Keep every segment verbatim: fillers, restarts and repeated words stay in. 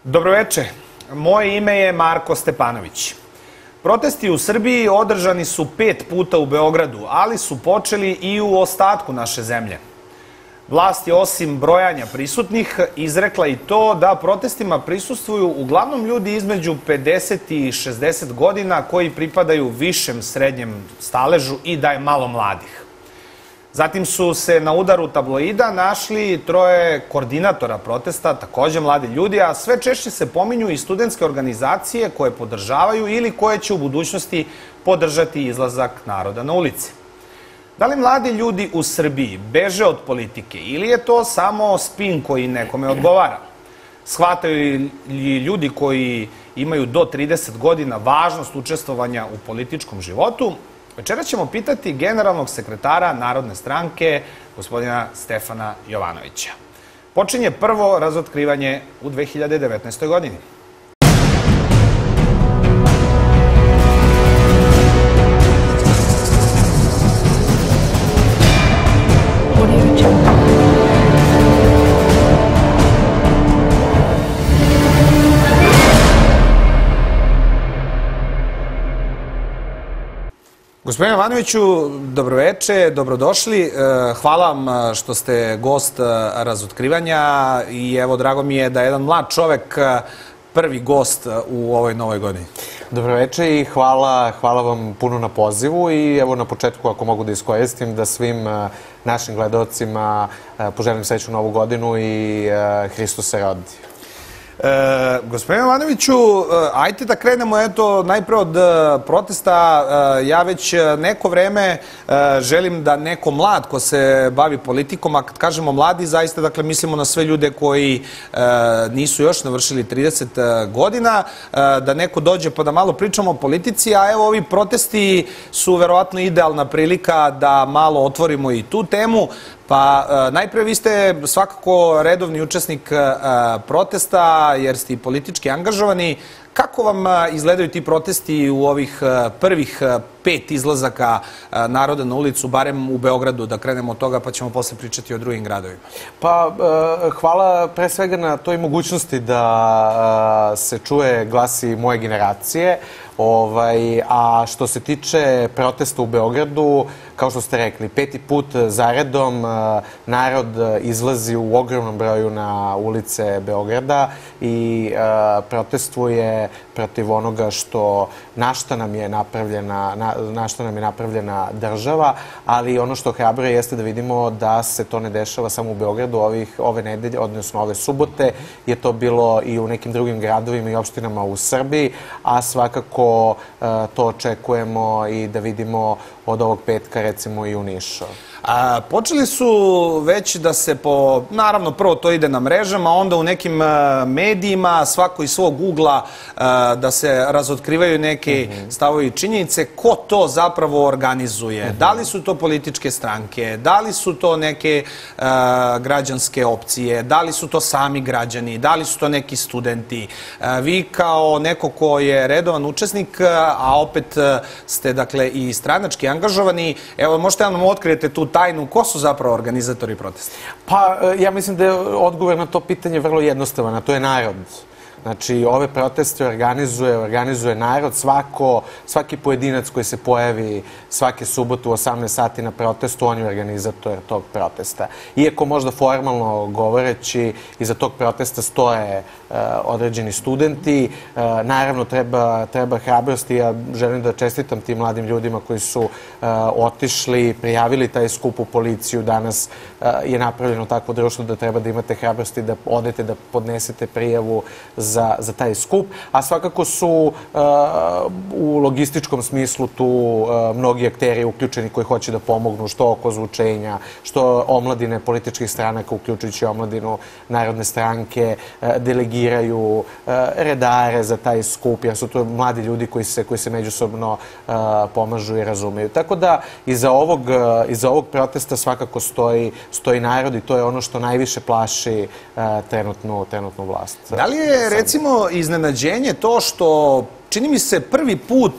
Dobroveče, moje ime je Marko Stepanović. Protesti u Srbiji održani su pet puta u Beogradu, ali su počeli i u ostatku naše zemlje. Vlast je osim brojanja prisutnih izrekla i to da protestima prisustvuju uglavnom ljudi između pedeset i šezdeset godina koji pripadaju višem srednjem staležu i da je malo mladih. Zatim su se na udaru tabloida našli troje koordinatora protesta, takođe mladi ljudi, a sve češće se pominju i studentske organizacije koje podržavaju ili koje će u budućnosti podržati izlazak naroda na ulice. Da li mladi ljudi u Srbiji beže od politike ili je to samo spin koji nekome odgovara? Shvataju li ljudi koji imaju do trideset godina važnost učestvovanja u političkom životu? Večera ćemo pitati generalnog sekretara Narodne stranke, gospodina Stefana Jovanovića. Počinje prvo razotkrivanje u dve hiljade devetnaestoj. godini. Gospodine Jovanoviću, dobroveče, dobrodošli. Hvala vam što ste gost razotkrivanja i evo, drago mi je da je jedan mlad čovek prvi gost u ovoj novoj godini. Dobroveče i hvala, hvala vam puno na pozivu i evo na početku, ako mogu da iskoristim, da svim našim gledalcima poželim srećnu novu godinu i Hristos se rodi. E, gospodine Jovanoviću, ajte da krenemo eto najpre od protesta. Ja već neko vreme želim da neko mlad ko se bavi politikom, a kad kažemo mladi, zaista dakle mislimo na sve ljude koji nisu još navršili trideset godina, da neko dođe pa da malo pričamo o politici, a evo ovi protesti su verovatno idealna prilika da malo otvorimo i tu temu. Pa najpre vi ste svakako redovni učesnik protesta jer ste i politički angažovani. Kako vam izgledaju ti protesti u ovih prvih pet izlazaka naroda na ulicu, barem u Beogradu, da krenemo od toga pa ćemo posle pričati o drugim gradovima? Pa hvala pre svega na toj mogućnosti da se čuje glas i moje generacije. A što se tiče protesta u Beogradu, kao što ste rekli, peti put zaredom narod izlazi u ogromnom broju na ulice Beograda i protestuje protiv onoga što na šta nam je napravljena, na šta nam je napravljena država, ali ono što hrabruje jeste da vidimo da se to ne dešava samo u Beogradu ovih, ove nedelje, odnosno ove subote, je to bilo i u nekim drugim gradovima i opštinama u Srbiji, a svakako to očekujemo i da vidimo od ovog petka recimo i u Nišu. A, počeli su već da se po, naravno prvo to ide na mrežama, onda u nekim medijima, svako iz svog ugla da se razotkrivaju neke stavovi i činjenice. Ko to zapravo organizuje? Da li su to političke stranke? Da li su to neke građanske opcije? Da li su to sami građani? Da li su to neki studenti? Vi kao neko ko je redovan učesnik, a opet ste dakle i stranački angažovani, evo možete nam otkrijete tu tajnu, ko su zapravo organizatori protesta? Pa ja mislim da je odgovor na to pitanje vrlo jednostavan, a to je narod. Znači, ove proteste organizuje, organizuje narod, svako, svaki pojedinac koji se pojavi svake subote u osamnaest sati na protestu, on je organizator tog protesta. Iako možda formalno govoreći, iza tog protesta stoje uh, određeni studenti, uh, naravno treba, treba hrabrosti. Ja želim da čestitam tim mladim ljudima koji su uh, otišli, prijavili taj skup u policiju. Danas uh, je napravljeno takvo društvo da treba da imate hrabrosti da odete, da podnesete prijavu za Za, za taj skup, a svakako su uh, u logističkom smislu tu uh, mnogi akteri uključeni koji hoće da pomognu, što oko zvučenja, što omladine političkih stranaka, uključujući omladinu Narodne stranke, uh, delegiraju uh, redare za taj skup, jer su to mladi ljudi koji se, koji se međusobno uh, pomažu i razumeju. Tako da iza ovog, uh, iza ovog protesta svakako stoji, stoji narod i to je ono što najviše plaši uh, trenutnu, trenutnu vlast. Da li je recimo iznenađenje to što čini mi se prvi put,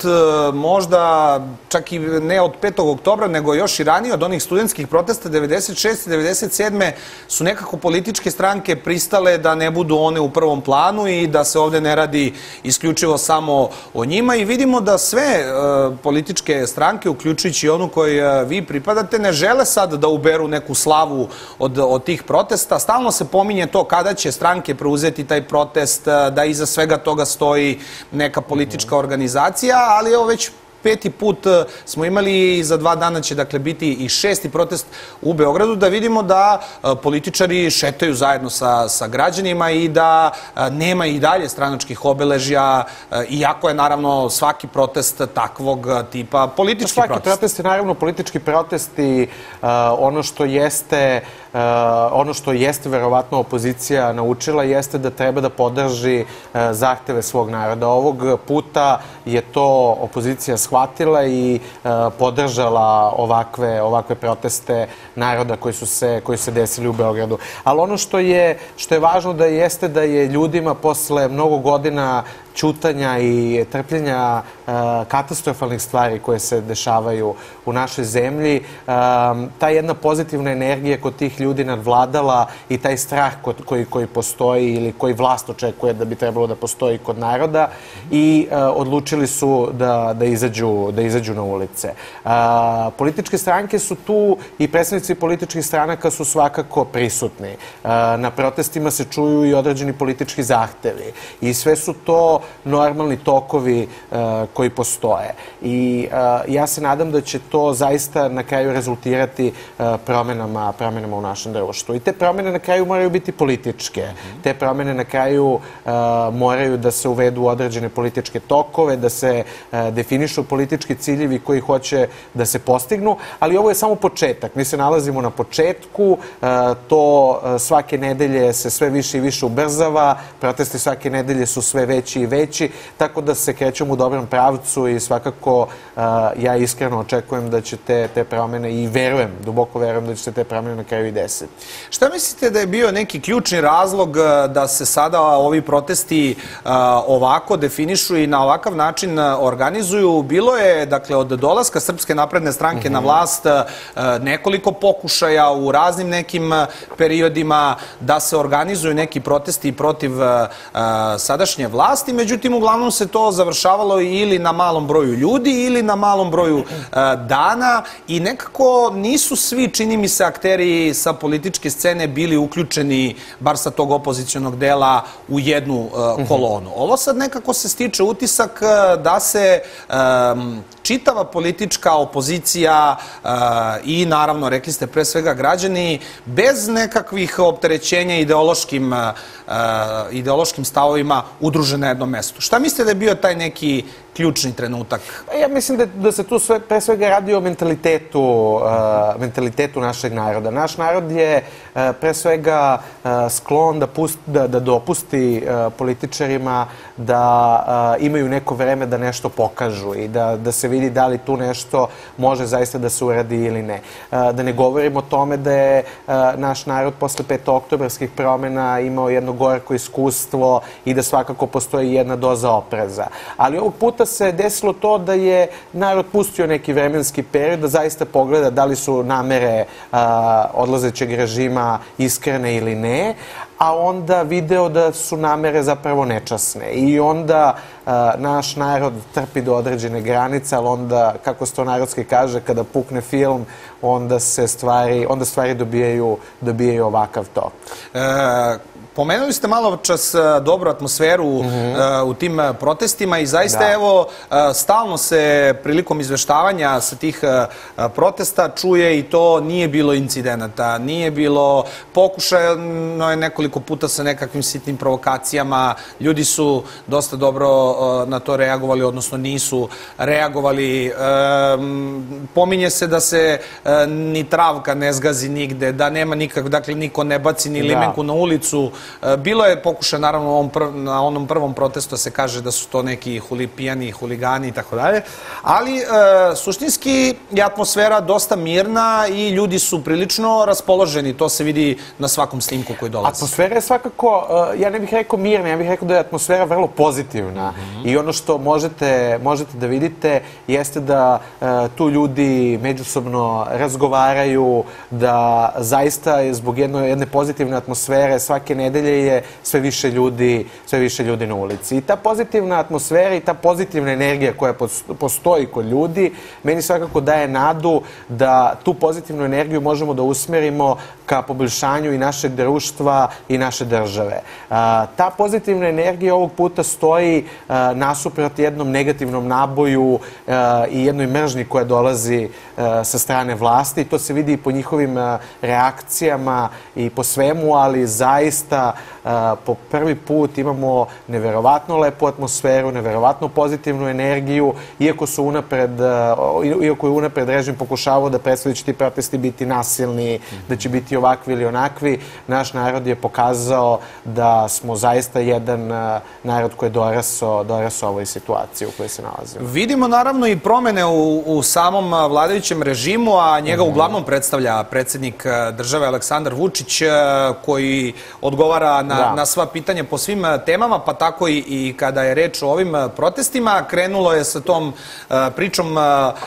možda čak i ne od petog oktobra, nego još i ranije od onih studentskih protesta devedeset šeste. devedeset sedme su nekako političke stranke pristale da ne budu one u prvom planu i da se ovde ne radi isključivo samo o njima i vidimo da sve političke stranke, uključujući onu kojoj vi pripadate, ne žele sad da uberu neku slavu od, od tih protesta. Stalno se pominje to kada će stranke preuzeti taj protest, da iza svega toga stoji neka politička organizacija, ali evo već peti put smo imali i za dva dana će dakle biti i šesti protest u Beogradu, da vidimo da političari šetaju zajedno sa, sa građanima i da nema i dalje stranačkih obeležja, iako je naravno svaki protest takvog tipa politički svaki protest. Svaki protest je naravno politički protest i uh, ono što jeste Uh, ono što jeste verovatno opozicija naučila jeste da treba da podrži uh, zahteve svog naroda. Ovog puta je to opozicija shvatila i uh, podržala ovakve, ovakve proteste naroda koji su se, koji su se desili u Beogradu. Ali ono što je, što je važno da jeste da je ljudima posle mnogo godina ćutanja i trpljenja uh, katastrofalnih stvari koje se dešavaju u našoj zemlji, um, ta jedna pozitivna energija kod tih ljudi nadvladala i taj strah kod, koji, koji postoji ili koji vlast očekuje da bi trebalo da postoji kod naroda i uh, odlučili su da, da, izađu, da izađu na ulice. Uh, političke stranke su tu i predstavnici političkih stranaka su svakako prisutni. Uh, na protestima se čuju i određeni politički zahtevi i sve su to normalni tokovi uh, koji postoje. I uh, ja se nadam da će to zaista na kraju rezultirati uh, promenama, promenama u našem društvu. I te promene na kraju moraju biti političke. Mm-hmm. Te promene na kraju uh, moraju da se uvedu u određene političke tokove, da se uh, definišu politički ciljevi koji hoće da se postignu, ali ovo je samo početak. Mi se nalazimo na početku, uh, to uh, svake nedelje se sve više i više ubrzava, protesti svake nedelje su sve veći i veći, tako da se krećemo u dobrom pravcu i svakako uh, ja iskreno očekujem da će te, te promene i verujem, duboko verujem da će se te promene na kraju i desiti. Šta mislite da je bio neki ključni razlog da se sada ovi protesti uh, ovako definišu i na ovakav način organizuju? Bilo je, dakle, od dolaska Srpske napredne stranke mm-hmm. na vlast uh, nekoliko pokušaja u raznim nekim periodima da se organizuju neki protesti protiv uh, sadašnje vlasti, međutim, uglavnom se to završavalo ili na malom broju ljudi ili na malom broju uh, dana i nekako nisu svi, čini mi se, akteri sa političke scene bili uključeni, bar sa tog opozicionog dela, u jednu uh, kolonu. Ovo sad nekako se stiče utisak uh, da se um, čitava politička opozicija uh, i naravno, rekli ste pre svega građani, bez nekakvih opterećenja ideološkim, uh, ideološkim stavovima udruže na jednom mestu. Šta mislite da je bio taj neki ključni trenutak? Ja mislim da, da se tu sve, pre svega radi o mentalitetu, uh, mentalitetu našeg naroda. Naš narod je uh, pre svega uh, sklon da, pust, da, da dopusti uh, političarima da uh, imaju neko vreme da nešto pokažu i da, da se vidi da li tu nešto može zaista da se uradi ili ne. Uh, da ne govorimo o tome da je uh, naš narod posle petooktobarskih promena imao jedno gorko iskustvo i da svakako postoji jedna doza opreza. Ali ovog puta se desilo to da je narod pustio neki vremenski period da zaista pogleda da li su namere a, odlazećeg režima iskrene ili ne, a onda video da su namere zapravo nečasne. I onda a, naš narod trpi do određene granice, ali onda, kako se to narodski kaže, kada pukne film, onda se stvari, onda stvari dobijaju, dobijaju ovakav tok. E... Pomenuli ste malo čas dobru atmosferu mm-hmm. uh, u tim protestima i zaista da. evo uh, stalno se prilikom izveštavanja sa tih uh, protesta čuje i to nije bilo incidenata, nije bilo pokušaja, no je nekoliko puta sa nekakvim sitnim provokacijama, ljudi su dosta dobro uh, na to reagovali, odnosno nisu reagovali. Um, pominje se da se uh, ni travka ne zgazi nigde, da nema nikak, dakle niko ne baci ni limenku da. na ulicu. Bilo je pokušaj, naravno, na onom prvom protestu se kaže da su to neki pijani, huligani i tako dalje, ali suštinski je atmosfera dosta mirna i ljudi su prilično raspoloženi, to se vidi na svakom snimku koji dolazi. Atmosfera je svakako, ja ne bih rekao mirna, ja bih rekao da je atmosfera vrlo pozitivna i ono što možete da vidite jeste da tu ljudi međusobno razgovaraju, da zaista je zbog jedne pozitivne atmosfere svake nedelje je sve više ljudi, sve više ljudi na ulici. I ta pozitivna atmosfera i ta pozitivna energija koja postoji kod ljudi, meni svakako daje nadu da tu pozitivnu energiju možemo da usmerimo ka poboljšanju i našeg društva i naše države. Ta pozitivna energija ovog puta stoji nasuprot jednom negativnom naboju i jednoj mržnji koja dolazi sa strane vlasti. To se vidi i po njihovim reakcijama i po svemu, ali zaista po prvi put imamo neverovatno lepu atmosferu, neverovatno pozitivnu energiju, iako su unapred, iako je unapred režim pokušavao da predstavi da će ti protesti biti nasilni, da će biti ovakvi ili onakvi, naš narod je pokazao da smo zaista jedan narod koji je dorasao, dorasao ovoj situaciji u kojoj se nalazimo. Vidimo naravno i promene u, u samom vladajućem režimu, a njega uglavnom predstavlja predsjednik države Aleksandar Vučić, koji odgovara na, da. na sva pitanja po svim temama, pa tako i, i kada je reč o ovim protestima. Krenulo je sa tom pričom,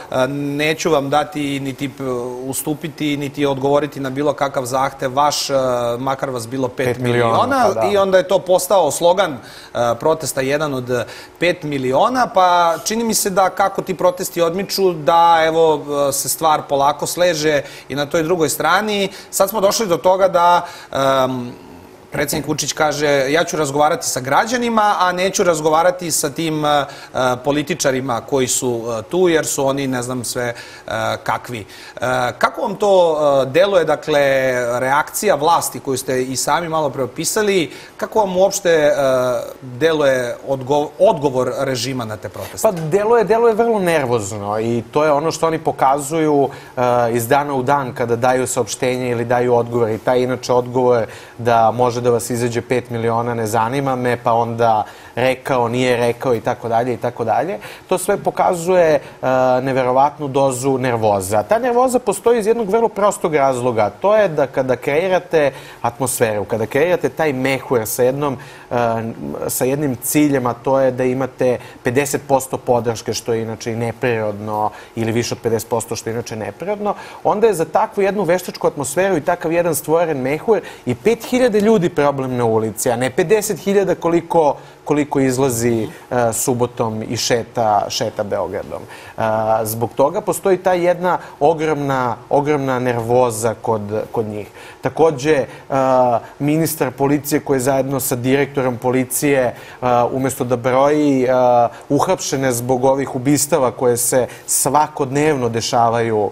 neću vam dati niti ustupiti, niti odgovoriti na bilo kakav zahtev vaš, makar vas bilo pet miliona, i onda je to postao slogan protesta, jedan od pet miliona, pa čini mi se da kako ti protesti odmiču, da evo se stvar polako sleže i na toj drugoj strani. Sad smo došli do toga da predsjednik Vučić kaže ja ću razgovarati sa građanima, a neću razgovarati sa tim političarima koji su tu, jer su oni ne znam sve kakvi. Kako vam to deluje, dakle, reakcija vlasti koju ste i sami malo preopisali, kako vam uopšte deluje odgovor režima na te proteste? Pa deluje, deluje vrlo nervozno i to je ono što oni pokazuju iz dana u dan kada daju saopštenje ili daju odgovor, i taj inače odgovor da može da vas izađe pet miliona, ne zanima me, pa onda rekao, nije rekao i tako dalje i tako dalje. To sve pokazuje neverovatnu dozu nervoza. Ta nervoza postoji iz jednog vrlo prostog razloga. To je da kada kreirate atmosferu, kada kreirate taj mehur sa jednom, sa jednim ciljem, a to je da imate pedeset posto podrške, što je inače i neprirodno, ili više od pedeset posto što je inače neprirodno, onda je za takvu jednu veštačku atmosferu i takav jedan stvoren mehur i pet hiljada ljudi problem na ulici, a ne pedeset hiljada koliko koliko izlazi subotom i šeta, šeta Beogradom. Zbog toga postoji ta jedna ogromna, ogromna nervoza kod, kod njih. Takođe, ministar policije koji je zajedno sa direktorom policije, umjesto da broji uhapšene zbog ovih ubistava koje se svakodnevno dešavaju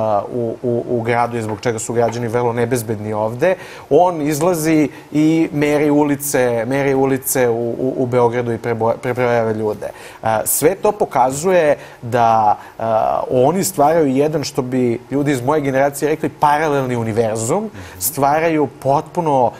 u, u, u gradu i zbog čega su građani vrlo nebezbedni ovde, on izlazi i meri ulice, meri ulice u, u u Beogradu i prebrojava ljude. Sve to pokazuje da oni stvaraju jedan, što bi ljudi iz moje generacije rekli, paralelni univerzum, stvaraju potpuno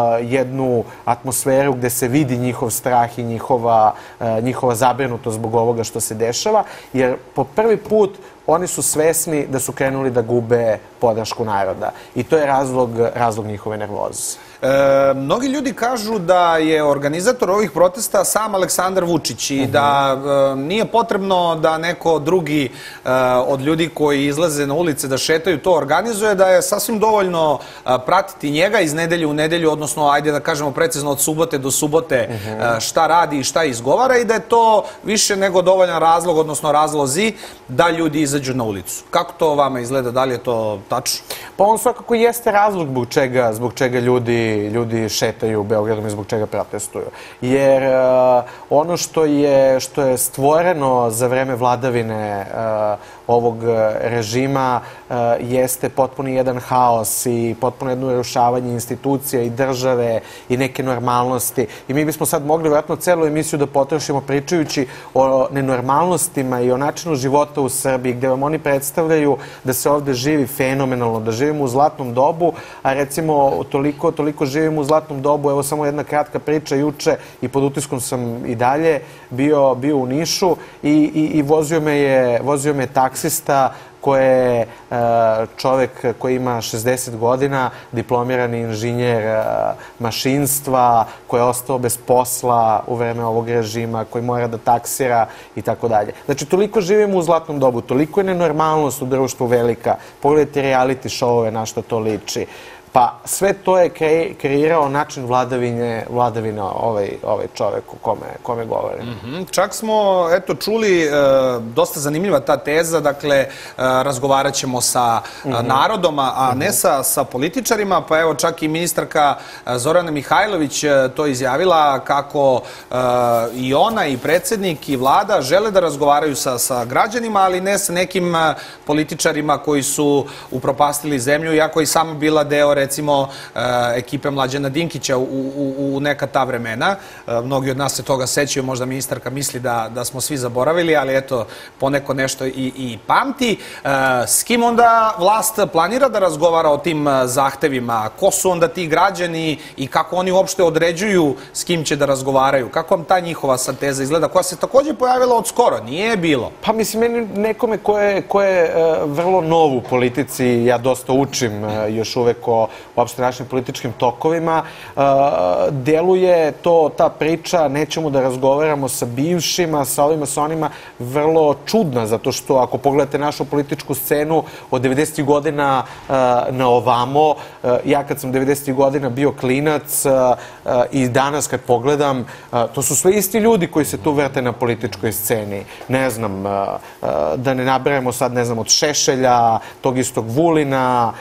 jednu atmosferu gde se vidi njihov strah i njihova, njihova zabrinutost zbog ovoga što se dešava, jer po prvi put oni su svesni da su krenuli da gube podršku naroda. I to je razlog, razlog njihove nervoze. E, mnogi ljudi kažu da je organizator ovih protesta sam Aleksandar Vučić i da e, nije potrebno da neko drugi e, od ljudi koji izlaze na ulice da šetaju to organizuje, da je sasvim dovoljno e, pratiti njega iz nedelje u nedelju, odnosno, ajde da kažemo precizno, od subote do subote e, šta radi i šta izgovara, i da je to više nego dovoljan razlog, odnosno razlozi da ljudi izađu na ulicu. Kako to vama izgleda? Da li je to tačno? Pa on svakako jeste razlog zbog čega, zbog čega ljudi ljudi šetaju u Beogradom i zbog čega protestuju. Jer uh, ono što je, što je stvoreno za vreme vladavine uh, ovog režima uh, jeste potpuni jedan haos i potpuno jedno narušavanje institucija i države i neke normalnosti. I mi bismo sad mogli vjerojatno celu emisiju da potrošimo pričajući o nenormalnostima i o načinu života u Srbiji, gde vam oni predstavljaju da se ovde živi fenomenalno, da živimo u zlatnom dobu, a recimo toliko, toliko toliko živimo u zlatnom dobu. Evo samo jedna kratka priča, juče i pod utiskom sam i dalje bio, bio u Nišu i, i, i vozio me je, vozio me je taksista koji je čovek koji ima šezdeset godina, diplomirani inženjer mašinstva, koji je ostao bez posla u vreme ovog režima, koji mora da taksira i tako dalje. Znači, toliko živimo u zlatnom dobu, toliko je nenormalnost u društvu velika. Pogledajte reality showove, na što to liči. Pa sve to je kreirao način vladavine, vladavine ovaj, ovaj čovek o kome, kome govorim. Mm-hmm. Čak smo, eto, čuli, e, dosta zanimljiva ta teza, dakle, e, razgovarat ćemo sa mm-hmm. narodom, a mm-hmm. ne sa, sa političarima, pa evo čak i ministarka Zorana Mihajlović to izjavila kako e, i ona i predsjednik i vlada žele da razgovaraju sa, sa građanima, ali ne sa nekim političarima koji su upropastili zemlju, iako i sama bila deo recimo ekipe Mlađana Dinkića u, u, u neka ta vremena. Mnogi od nas se toga sećaju, možda ministarka misli da, da smo svi zaboravili, ali eto, poneko nešto i, i pamti. S kim onda vlast planira da razgovara o tim zahtevima? Ko su onda ti građani i kako oni uopšte određuju s kim će da razgovaraju? Kako vam ta njihova sad teza izgleda, koja se također pojavila od skoro? Nije bilo? Pa mislim, meni nekome ko je, ko je vrlo nov u politici, ja dosta učim još uvek o uopšte našim političkim tokovima, deluje to, ta priča, nećemo da razgovaramo sa bivšima, sa ovima, sa onima, vrlo čudna, zato što ako pogledate našu političku scenu od devedesetih godina na ovamo, ja kad sam devedesetih godina bio klinac i danas kad pogledam, to su sve isti ljudi koji se tu vrte na političkoj sceni. Ne znam, da ne naberemo sad, ne znam, od Šešelja, tog istog Vulina,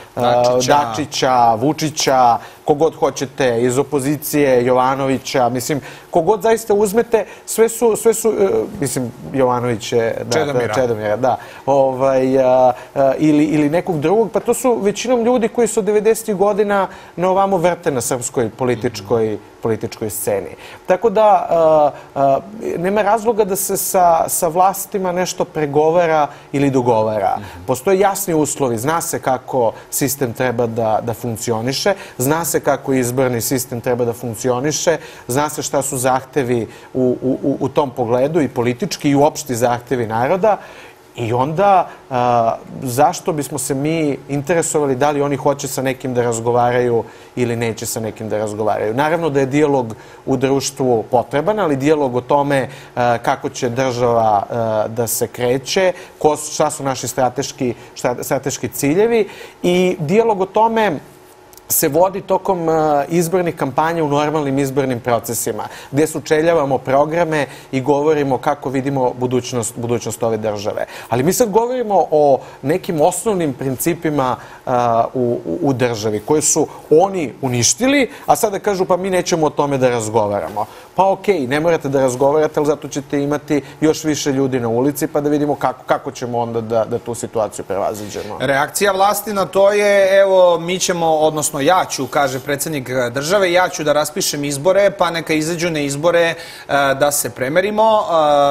Dačića, Vučića, kogod hoćete, iz opozicije, Jovanovića, mislim, kogod zaista uzmete, sve su, sve su, mislim, Jovanović je, da, Čedomira, Čedomira, da, ovaj, a, a, ili, ili nekog drugog, pa to su većinom ljudi koji su od devedesetih godina na ovamo vrte na srpskoj političkoj, političkoj sceni. Tako da, a, a, nema razloga da se sa, sa vlastima nešto pregovara ili dogovara. Postoje jasni uslovi, zna se kako sistem treba da, da funkcioniše, zna se kako izborni sistem treba da funkcioniše, zna se šta su zahtevi u, u, u tom pogledu i politički i uopšti zahtevi naroda. I onda, a, zašto bismo se mi interesovali da li oni hoće sa nekim da razgovaraju ili neće sa nekim da razgovaraju? Naravno da je dijalog u društvu potreban, ali dijalog o tome a, kako će država a, da se kreće, ko, šta su naši strateški, šta, strateški ciljevi i dijalog o tome se vodi tokom izbornih kampanja u normalnim izbornim procesima, gdje sučeljavamo programe i govorimo kako vidimo budućnost, budućnost ove države. Ali mi sad govorimo o nekim osnovnim principima uh, u, u državi, koje su oni uništili, a sada kažu pa mi nećemo o tome da razgovaramo. Pa okej, ne morate da razgovarate, ali zato ćete imati još više ljudi na ulici, pa da vidimo kako, kako ćemo onda da, da tu situaciju prevaziđemo. Reakcija vlasti na to je, evo, mi ćemo, odnosno ja ću, kaže predsjednik države, ja ću da raspišem izbore, pa neka izađu na izbore da se premerimo.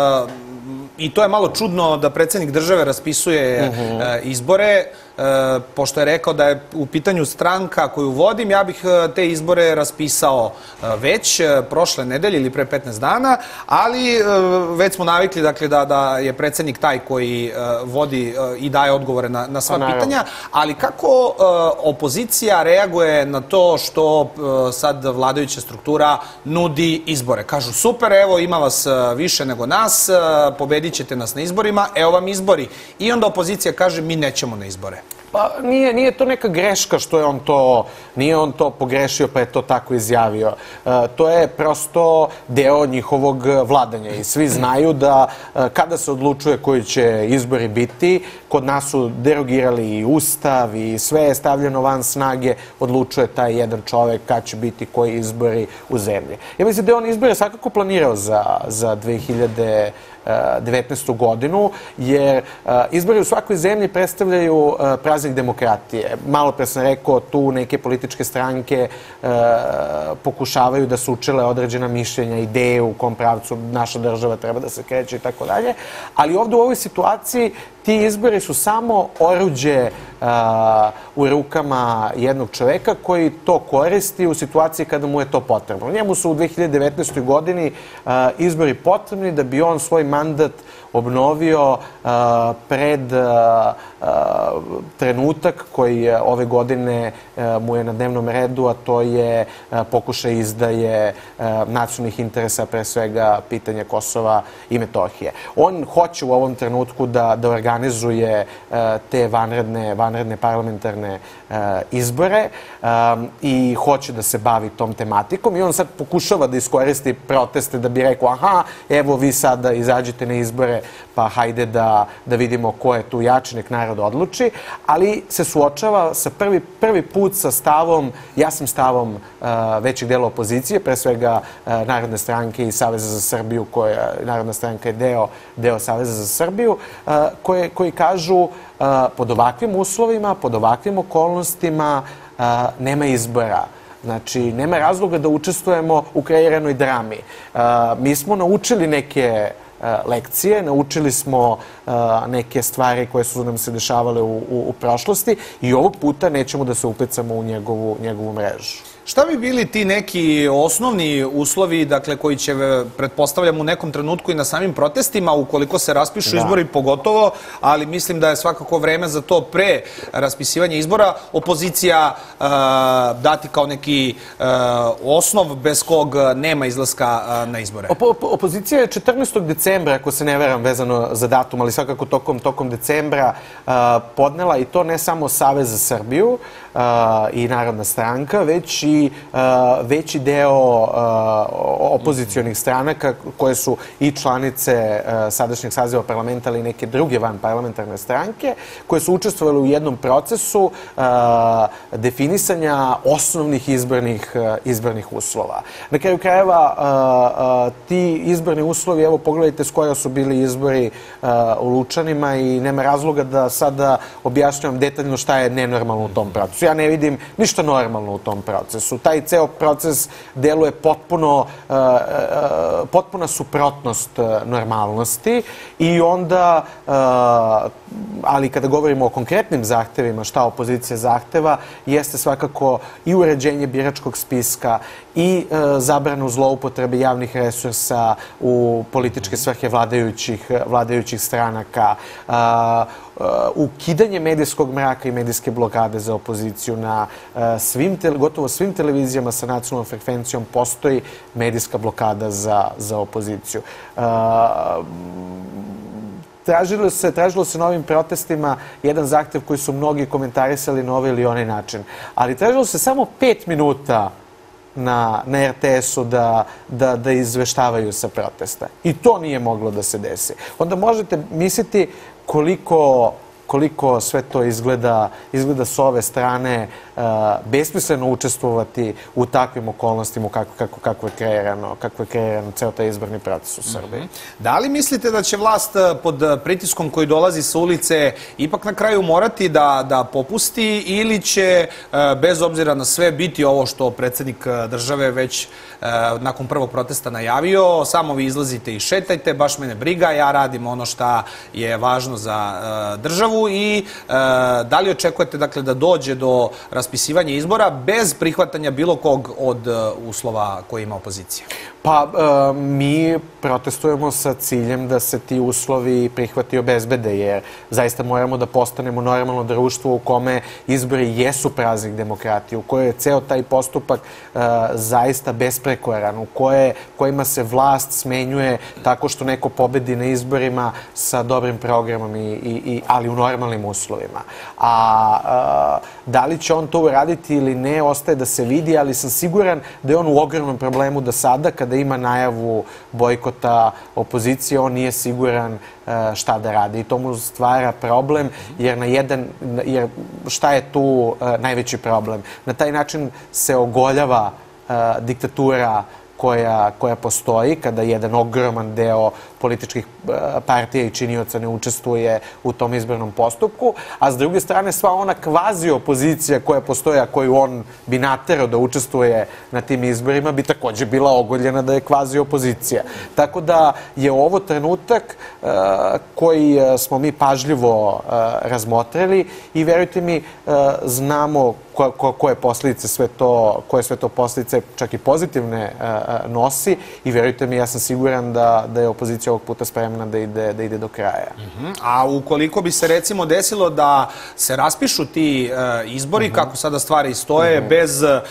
I to je malo čudno da predsjednik države raspisuje izbore, pošto je rekao da je u pitanju stranka koju vodim, ja bih te izbore raspisao već prošle nedelje ili pre petnaest dana, ali već smo navikli, dakle, da, da je predsjednik taj koji vodi i daje odgovore na, na sva pitanja, ali kako opozicija reaguje na to što sad vladajuća struktura nudi izbore? Kažu, super, evo, ima vas više nego nas, pobedit ćete nas na izborima, evo vam izbori. I onda opozicija kaže, mi nećemo na izbore. Pa nije, nije to neka greška što je on to, nije on to pogrešio pa je to tako izjavio. E, to je prosto deo njihovog vladanja i svi znaju da e, kada se odlučuje koji će izbori biti, kod nas su derogirali i ustav i sve je stavljeno van snage, odlučuje taj jedan čovek kad će biti koji izbori u zemlji. Ja mislim da je on izbore svakako planirao za, za dve hiljade devetnaestu godinu, jer izbori u svakoj zemlji predstavljaju praznik demokratije. Malo pre sam rekao, tu neke političke stranke pokušavaju da sučele određena mišljenja, ideje u kom pravcu naša država treba da se kreće i tako dalje, ali ovdje u ovoj situaciji ti ti izbori su samo oruđe u rukama jednog čoveka koji to koristi u situaciji kada mu je to potrebno. Njemu su u dve hiljade devetnaestoj godini izbori potrebni da bi on svoj mandat obnovio pred trenutak koji ove godine mu je na dnevnom redu, a to je pokušaj izdaje nacionalnih interesa, pre svega pitanja Kosova i Metohije. On hoće u ovom trenutku da, da organizuje te vanredne, vanredne parlamentarne izbore i hoće da se bavi tom tematikom i on sad pokušava da iskoristi proteste da bi rekao aha, evo vi sada izađite na izbore pa hajde da, da vidimo ko je tu jači, nek narod odluči, ali se suočava sa prvi, prvi put sa stavom, jasnim stavom uh, većeg dela opozicije, pre svega uh, Narodne stranke i Saveza za Srbiju, koja Narodna stranka je deo, deo Saveza za Srbiju, uh, koje, koji kažu uh, pod ovakvim uslovima, pod ovakvim okolnostima uh, nema izbora. Znači, nema razloga da učestvujemo u kreiranoj drami. Uh, mi smo naučili neke lekcije, naučili smo neke stvari koje su nam se dešavale u, u, u prošlosti i ovog puta nećemo da se upecamo u njegovu, njegovu mrežu. Šta bi bili ti neki osnovni uslovi, dakle, koji će, pretpostavljam, u nekom trenutku i na samim protestima, ukoliko se raspišu izbori, pogotovo, ali mislim da je svakako vreme za to pre raspisivanja izbora, opozicija uh, dati kao neki uh, osnov bez kog nema izlaska uh, na izbore? Opo, opozicija je četrnaestog decembra, ako se ne veram vezano za datum, ali svakako tokom, tokom decembra uh, podnela, i to ne samo Savez za Srbiju uh, i Narodna stranka, već i veći deo opozicionih stranaka koje su i članice sadašnjeg saziva parlamenta, ali i neke druge vanparlamentarne stranke, koje su učestvovali u jednom procesu definisanja osnovnih izbornih, izbornih uslova. Na kraju krajeva, ti izborni uslovi, evo pogledajte s koja su bili izbori u Lučanima i nema razloga da sada objašnjavam detaljno šta je nenormalno u tom procesu. Ja ne vidim ništa normalno u tom procesu. Taj ceo proces deluje potpuno, potpuna suprotnost normalnosti i onda, ali kada govorimo o konkretnim zahtevima, šta opozicija zahteva, jeste svakako i uređenje biračkog spiska i zabranu zloupotrebe javnih resursa u političke svrhe vladajućih, vladajućih stranaka, ukidanje medijskog mraka i medijske blokade za opoziciju na svim, gotovo svim televizijama sa nacionalnom frekvencijom postoji medijska blokada za, za opoziciju. Tražilo se, tražilo se na ovim protestima jedan zahtev koji su mnogi komentarisali na ovaj ili onaj način, ali tražilo se samo pet minuta na, na er te esu da, da, da izveštavaju sa protesta. I to nije moglo da se desi. Onda možete misliti koliko, koliko sve to izgleda, izgleda s ove strane uh, besmisleno učestvovati u takvim okolnostima kako, kako, kako je kreirano, kako je kreirano ceo taj izborni proces u Srbiji. Mm-hmm. Da li mislite da će vlast pod pritiskom koji dolazi sa ulice ipak na kraju morati da, da popusti ili će, uh, bez obzira na sve, biti ovo što predsjednik države već uh, nakon prvog protesta najavio, samo vi izlazite i šetajte, baš mene briga, ja radim ono šta je važno za uh, državu i uh, da li očekujete, dakle, da dođe do raspisivanja izbora bez prihvatanja bilo kog od uh, uslova koje ima opozicija? Pa, uh, mi protestujemo sa ciljem da se ti uslovi prihvati i obezbede, jer zaista moramo da postanemo normalno društvo u kome izbori jesu praznik demokratije, u kojoj je ceo taj postupak uh, zaista besprekoran, u koje, kojima se vlast smenjuje tako što neko pobedi na izborima sa dobrim programom, i, i, i, ali u normalnim uslovima. A uh, da li će on to uraditi ili ne, ostaje da se vidi, ali sam siguran da je on u ogromnom problemu da sada, kada ima najavu bojkota opozicije, on nije siguran šta da radi. I to mu stvara problem, jer, na jedan, jer šta je tu najveći problem? Na taj način se ogoljava diktatura koja, koja postoji, kada jedan ogroman deo političkih partija i činioca ne učestvuje u tom izbornom postupku, a s druge strane sva ona kvazi opozicija koja postoji, a koju on bi naterao da učestvuje na tim izborima, bi takođe bila ogoljena da je kvazi opozicija. Tako da je ovo trenutak koji smo mi pažljivo razmotrili i verujte mi, znamo koje posljedice sve to, koje sve to posljedice, čak i pozitivne, nosi i verujte mi, ja sam siguran da, da je opozicija ovog puta spremna da ide, da ide do kraja. Uh-huh. A ukoliko bi se recimo desilo da se raspišu ti uh, izbori, uh-huh. kako sada stvari stoje, uh-huh. bez uh,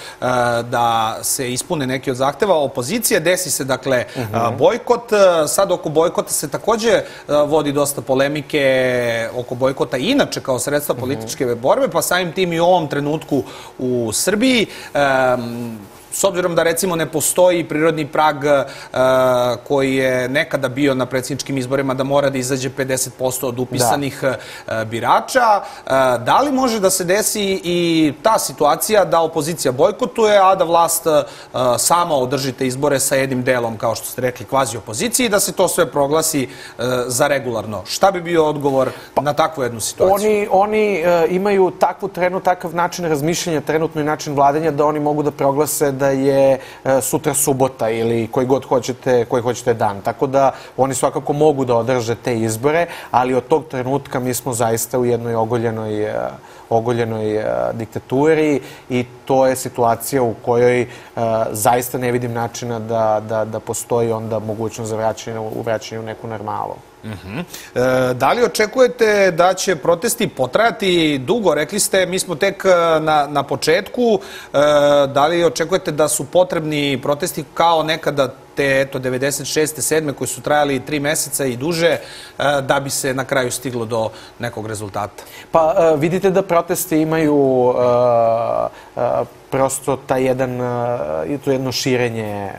da se ispune neki od zahteva opozicije, desi se dakle uh-huh. uh, bojkot. Sad oko bojkota se takođe uh, vodi dosta polemike oko bojkota inače kao sredstva političke uh-huh. borbe, pa samim tim i u ovom trenutku u Srbiji. Um, S obzirom da recimo ne postoji prirodni prag uh, koji je nekada bio na predsjedničkim izborima da mora da izađe pedeset posto od upisanih da. uh, birača, uh, da li može da se desi i ta situacija da opozicija bojkotuje, a da vlast uh, sama održi te izbore sa jednim delom, kao što ste rekli, kvazi opozicije i da se to sve proglasi uh, za regularno? Šta bi bio odgovor pa, na takvu jednu situaciju? Oni, oni uh, imaju takvu trenu, takav način razmišljanja, trenutno i način vladanja da oni mogu da proglase da je sutra subota ili koji god hoćete, koji hoćete dan. Tako da oni svakako mogu da održe te izbore, ali od tog trenutka mi smo zaista u jednoj ogoljenoj, ogoljenoj diktaturi i to je situacija u kojoj zaista ne vidim načina da, da, da postoji onda mogućnost za vraćanje u vraćanje u neku normalu. Uh-huh. E, da li očekujete da će protesti potrajati dugo? Rekli ste, mi smo tek na, na početku. E, da li očekujete da su potrebni protesti kao nekada te, eto, devedeset šeste sedme koji su trajali tri meseca i duže, e, da bi se na kraju stiglo do nekog rezultata? Pa e, vidite da protesti imaju e, e, prosto taj jedan, to jedno širenje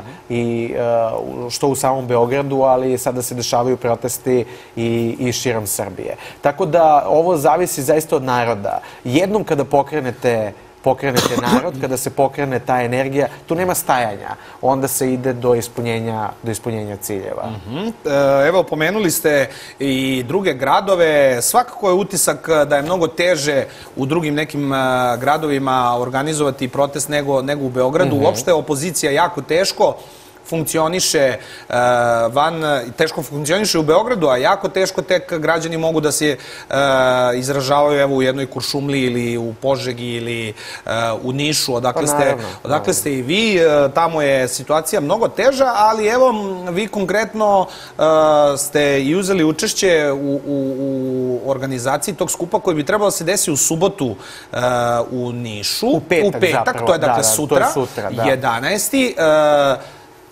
i što u samom Beogradu, ali sada se dešavaju protesti i, i širom Srbije. Tako da ovo zavisi zaista od naroda. Jednom kada pokrenete pokrenete narod, kada se pokrene ta energija, tu nema stajanja. Onda se ide do ispunjenja, do ispunjenja ciljeva. Uh-huh. Evo, pomenuli ste i druge gradove. Svakako je utisak da je mnogo teže u drugim nekim gradovima organizovati protest nego, nego u Beogradu. Uh-huh. Uopšte opozicija jako teško funkcioniše uh, van, teško funkcioniše u Beogradu, a jako teško tek građani mogu da se uh, izražavaju evo u jednoj Kuršumliji ili u Požegi ili uh, u Nišu, odakle, pa, ste, odakle ste i vi. Uh, tamo je situacija mnogo teža, ali evo vi konkretno uh, ste i uzeli učešće u, u, u organizaciji tog skupa koji bi trebalo da se desi u subotu uh, u Nišu. U petak, u petak zapravo. To je dakle da, da, sutra, to je sutra da. jedanaesti Uh,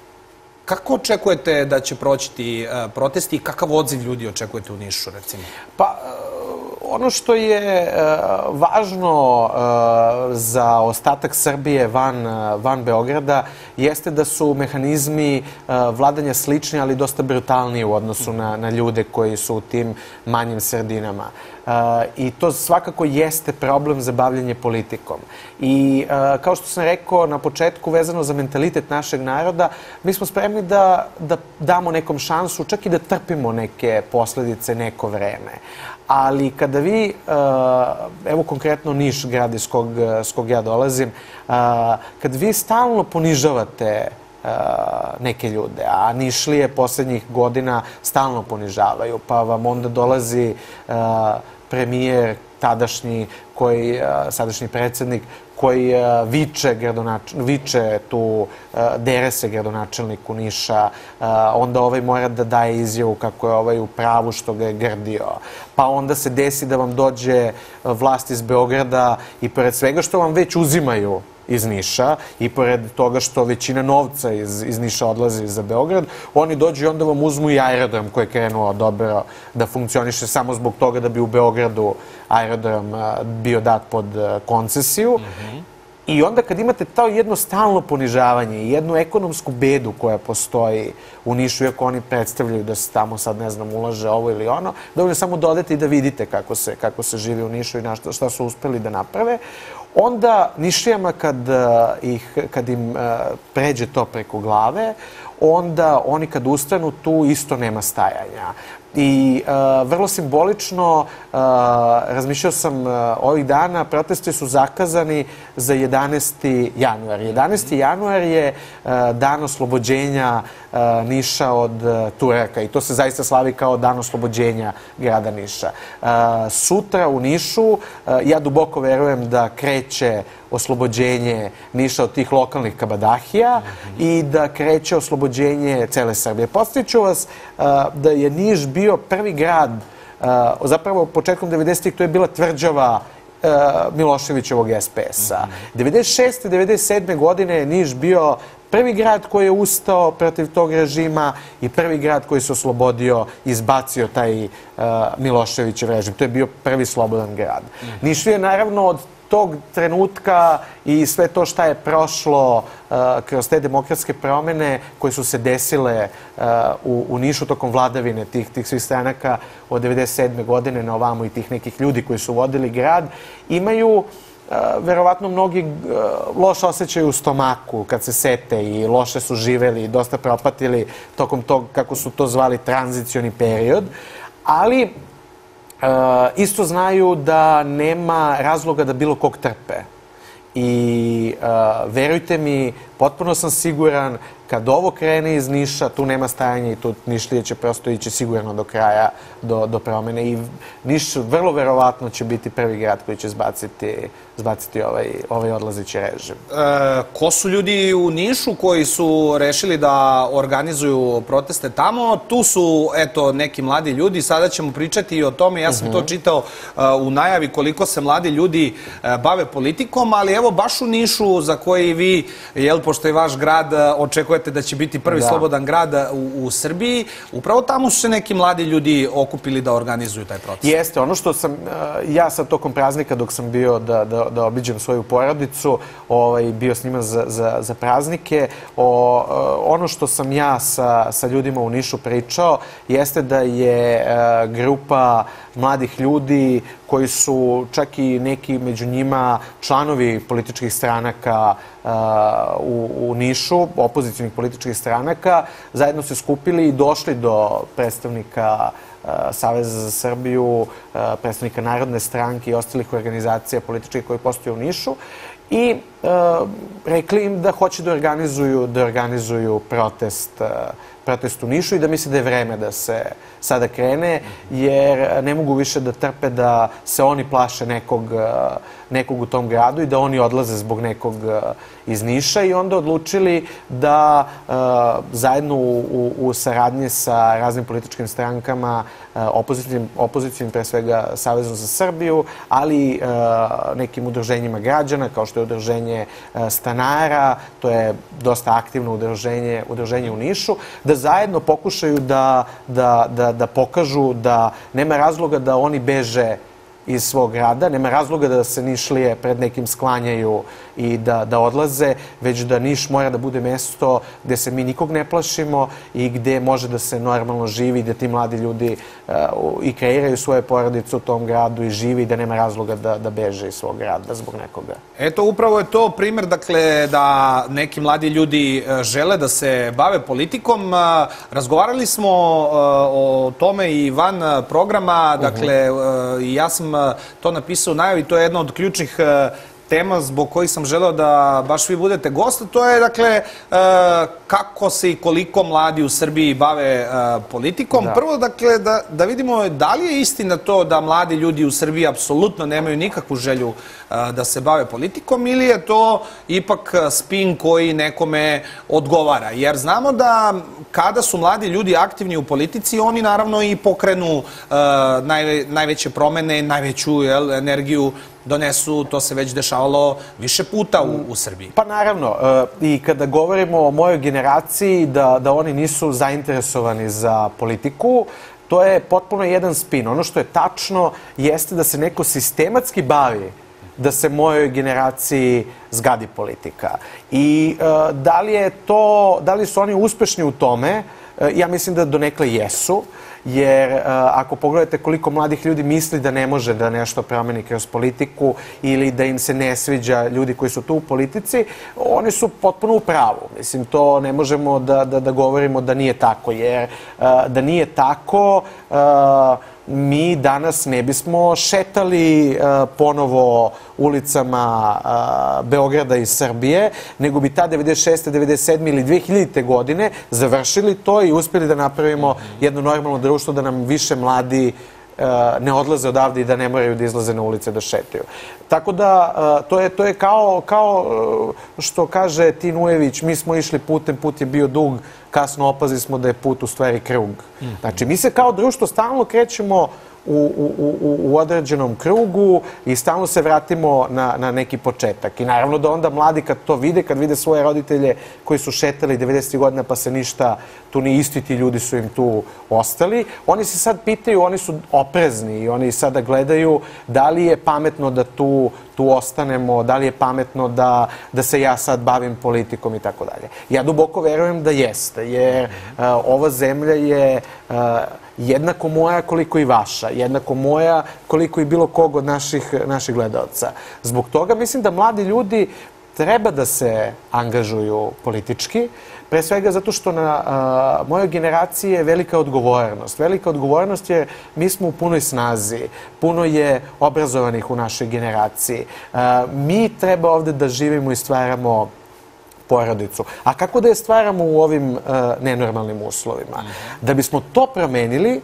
Kako očekujete da će proći ti uh, protesti i kakav odziv ljudi očekujete u Nišu, recimo? Pa, ono što je uh, važno uh, za ostatak Srbije van, uh, van Beograda jeste da su mehanizmi uh, vladanja slični, ali dosta brutalniji u odnosu na, na ljude koji su u tim manjim sredinama. Uh, I to svakako jeste problem za bavljanje politikom. I uh, kao što sam rekao na početku, vezano za mentalitet našeg naroda, mi smo spremni da, da damo nekom šansu, čak i da trpimo neke posledice neko vreme. Ali kada vi, uh, evo konkretno Niš, grad iz kog, s kog ja dolazim, uh, kad vi stalno ponižavate uh, neke ljude, a Nišlije poslednjih godina stalno ponižavaju, pa vam onda dolazi uh, premijer tadašnji, koji, sadašnji predsjednik, koji viče, viče tu, dere se gradonačelniku Niša, onda ovaj mora da daje izjavu kako je ovaj u pravu što ga je grdio. Pa onda se desi da vam dođe vlast iz Beograda i pored svega što vam već uzimaju iz Niša i pored toga što većina novca iz, iz Niša odlazi za Beograd, oni dođu i onda vam uzmu i aerodrom koji je krenuo dobro da funkcioniše samo zbog toga da bi u Beogradu aerodrom bio dat pod koncesiju. Mm-hmm. I onda kad imate to jedno stalno ponižavanje i jednu ekonomsku bedu koja postoji u Nišu, iako oni predstavljaju da se tamo sad, ne znam, ulaže ovo ili ono, dovoljno samo dodati i da vidite kako se, kako se živi u Nišu i na šta, šta su uspeli da naprave, onda Nišlijama kad, ih, kad im pređe to preko glave, onda oni kad ustanu tu isto nema stajanja. I uh, vrlo simbolično, uh, razmišljao sam uh, ovih dana, protesti su zakazani za jedanaesti januar. jedanaesti januar je uh, dan oslobođenja uh, Niša od uh, Turaka i to se zaista slavi kao dan oslobođenja grada Niša. Uh, sutra u Nišu, uh, ja duboko verujem da kreće oslobođenje Niša od tih lokalnih kabadahija i da kreće oslobođenje cele Srbije. Podsjeću vas uh, da je Niš bio prvi grad, uh, zapravo početkom devedesetih to je bila tvrđava uh, Miloševićevog es pe es-a. devedeset šeste. devedeset sedme. godine je Niš bio prvi grad koji je ustao protiv tog režima i prvi grad koji se oslobodio, izbacio taj uh, Miloševićev režim. To je bio prvi slobodan grad. Niš je naravno od tog trenutka i sve to šta je prošlo uh, kroz te demokratske promene koje su se desile uh, u, u Nišu tokom vladavine tih, tih svih stranaka od devedeset sedme. godine na ovamo i tih nekih ljudi koji su vodili grad, imaju uh, verovatno mnogi uh, loš osjećaj u stomaku kad se sete i loše su živeli i dosta propatili tokom tog, kako su to zvali, tranzicioni period, ali Uh, isto znaju da nema razloga da bilo kog trpe. I uh, verujte mi, potpuno sam siguran, kad ovo krene iz Niša, tu nema stajanja i tu Nišlije će prosto ići sigurno do kraja, do, do promene. I Niš vrlo verovatno će biti prvi grad koji će zbaciti, zbaciti ovaj, ovaj odlazeći režim. E, ko su ljudi u Nišu koji su rešili da organizuju proteste tamo? Tu su, eto, neki mladi ljudi. Sada ćemo pričati i o tome. Ja sam uh-huh. to čitao uh, u najavi koliko se mladi ljudi uh, bave politikom, ali evo baš u Nišu, za koji vi, jel, pošto je vaš grad, uh, očekujete da će biti prvi da. slobodan grad u, u Srbiji. Upravo tamo su se neki mladi ljudi okupili da organizuju taj protest. Jeste, ono što sam, ja sad tokom praznika dok sam bio da, da, da obiđem svoju porodicu, ovaj, bio s njima za, za, za praznike, o, ono što sam ja sa, sa ljudima u Nišu pričao jeste da je uh, grupa mladih ljudi koji su čak i neki među njima članovi političkih stranaka uh, u, u Nišu, opozicijnih političkih stranaka, zajedno se skupili i došli do predstavnika uh, Saveza za Srbiju, uh, predstavnika Narodne stranke i ostalih organizacija političkih koji postoje u Nišu i uh, rekli im da hoće da organizuju, da organizuju protest, uh, protest u Nišu i da misle da je vreme da se sada krene, jer ne mogu više da trpe da se oni plaše nekog, nekog u tom gradu i da oni odlaze zbog nekog iz Niša i onda odlučili da uh, zajedno u, u, u saradnji sa raznim političkim strankama, uh, opozicijnim, opozicijnim pre svega Savezom za Srbiju, ali uh, nekim udruženjima građana kao što je udruženje uh, stanara, to je dosta aktivno udruženje, udruženje u Nišu, da zajedno pokušaju da, da, da, da pokažu da nema razloga da oni beže iz svog grada, nema razloga da se Nišlije pred nekim sklanjaju i da, da odlaze, već da Niš mora da bude mesto gde se mi nikog ne plašimo i gde može da se normalno živi, da ti mladi ljudi uh, i kreiraju svoje porodice u tom gradu i živi, da nema razloga da, da beže iz svog grada zbog nekoga. Eto, upravo je to primer, dakle, da neki mladi ljudi žele da se bave politikom. Razgovarali smo uh, o tome i van programa, dakle, uh, ja sam to napisao u najavi, to je jedna od ključnih uh, tema zbog kojih sam želeo da baš vi budete gost, to je, dakle, kako se i koliko mladi u Srbiji bave politikom. Da. Prvo, dakle, da, da vidimo da li je istina to da mladi ljudi u Srbiji apsolutno nemaju nikakvu želju da se bave politikom ili je to ipak spin koji nekome odgovara. Jer znamo da kada su mladi ljudi aktivni u politici, oni naravno i pokrenu naj, najveće promene, najveću jel, energiju donesu, to se već dešavalo više puta u, u Srbiji. Pa naravno, i kada govorimo o mojoj generaciji da, da oni nisu zainteresovani za politiku, to je potpuno jedan spin. Ono što je tačno jeste da se neko sistematski bavi da se mojoj generaciji zgadi politika. I uh, da li je to, da li su oni uspešni u tome? Uh, ja mislim da donekle jesu. jer ako pogledate koliko mladih ljudi misli da ne može da nešto promeni kroz politiku ili da im se ne sviđa ljudi koji su tu u politici, oni su potpuno u pravu. Mislim, to ne možemo da, da, da govorimo da nije tako, jer da nije tako, mi danas ne bismo šetali ponovo ulicama Beograda i Srbije, nego bi ta devedeset šeste, devedeset sedme ili dve hiljadite godine završili to i uspjeli da napravimo jedno normalno društvo, da nam više mladi ne odlaze odavde i da ne moraju da izlaze na ulice da šetaju. Tako da, to je, to je kao, kao što kaže Tin Ujević, mi smo išli putem, put je bio dug, kasno opazi smo da je put u stvari krug. Znači, mi se kao društvo stalno krećemo u, u, u, u određenom krugu i stalno se vratimo na, na neki početak. I naravno da onda mladi kad to vide, kad vide svoje roditelje koji su šetali devedesetih godina pa se ništa, tu ni isti ti ljudi su im tu ostali, oni se sad pitaju, oni su oprezni i oni sada gledaju da li je pametno da tu, tu ostanemo, da li je pametno da, da se ja sad bavim politikom i tako dalje. Ja duboko verujem da jeste, jer uh, ova zemlja je uh, jednako moja koliko i vaša, jednako moja koliko i bilo kog od naših, naših gledalca. Zbog toga mislim da mladi ljudi treba da se angažuju politički, pre svega zato što na a, mojoj generaciji je velika odgovornost. Velika odgovornost jer mi smo u punoj snazi, puno je obrazovanih u našoj generaciji. A, mi treba ovde da živimo i stvaramo porodicu. A kako da je stvaramo u ovim uh, nenormalnim uslovima? Da bismo to promenili,